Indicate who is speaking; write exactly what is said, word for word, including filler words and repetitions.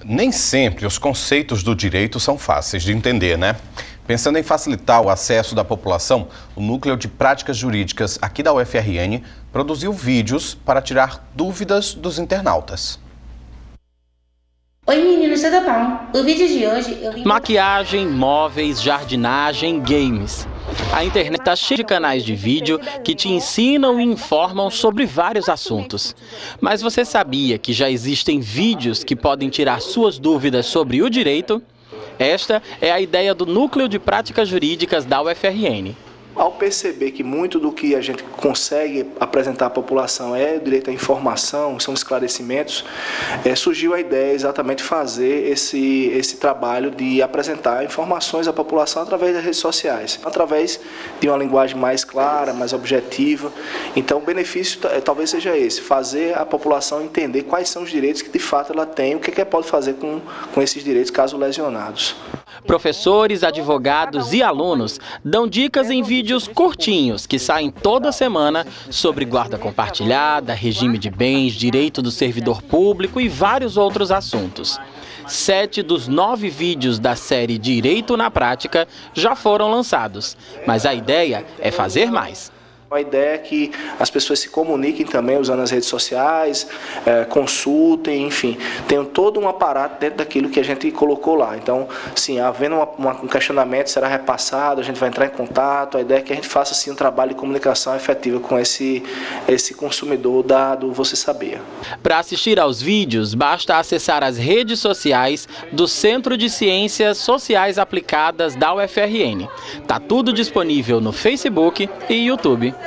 Speaker 1: Nem sempre os conceitos do direito são fáceis de entender, né? Pensando em facilitar o acesso da população, o Núcleo de Práticas Jurídicas aqui da U F R N produziu vídeos para tirar dúvidas dos internautas.
Speaker 2: Oi meninos, tudo bom? O vídeo de hoje eu vim...
Speaker 3: Maquiagem, móveis, jardinagem, games. A internet está cheia de canais de vídeo que te ensinam e informam sobre vários assuntos. Mas você sabia que já existem vídeos que podem tirar suas dúvidas sobre o direito? Esta é a ideia do Núcleo de Práticas Jurídicas da U F R N.
Speaker 4: Ao perceber que muito do que a gente consegue apresentar à população é o direito à informação, são esclarecimentos, é, surgiu a ideia exatamente de fazer esse, esse trabalho de apresentar informações à população através das redes sociais, através de uma linguagem mais clara, mais objetiva. Então o benefício talvez seja esse, fazer a população entender quais são os direitos que de fato ela tem, o que, é que ela pode fazer com, com esses direitos caso lesionados.
Speaker 3: Professores, advogados e alunos dão dicas em vídeos curtinhos que saem toda semana sobre guarda compartilhada, regime de bens, direito do servidor público e vários outros assuntos. Sete dos nove vídeos da série Direito na Prática já foram lançados, mas a ideia é fazer mais.
Speaker 4: A ideia é que as pessoas se comuniquem também usando as redes sociais, é, consultem, enfim, tenham todo um aparato dentro daquilo que a gente colocou lá. Então, sim, havendo uma, uma, um questionamento, será repassado, a gente vai entrar em contato. A ideia é que a gente faça assim, um trabalho de comunicação efetiva com esse, esse consumidor da, do Você Sabia.
Speaker 3: Para assistir aos vídeos, basta acessar as redes sociais do Centro de Ciências Sociais Aplicadas da U F R N. Tá tudo disponível no Facebook e YouTube.